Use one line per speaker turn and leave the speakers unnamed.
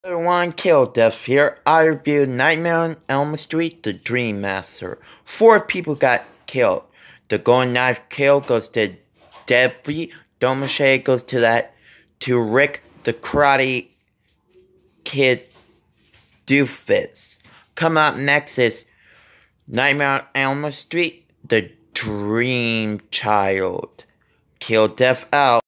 Everyone, Kill Death here. I reviewed Nightmare on Elm Street, The Dream Master. 4 people got killed. The Golden Knife kill goes to Debbie. Domache goes to Rick, the Karate Kid doofus. Come up next is Nightmare on Elm Street, The Dream Child. Kill Death out.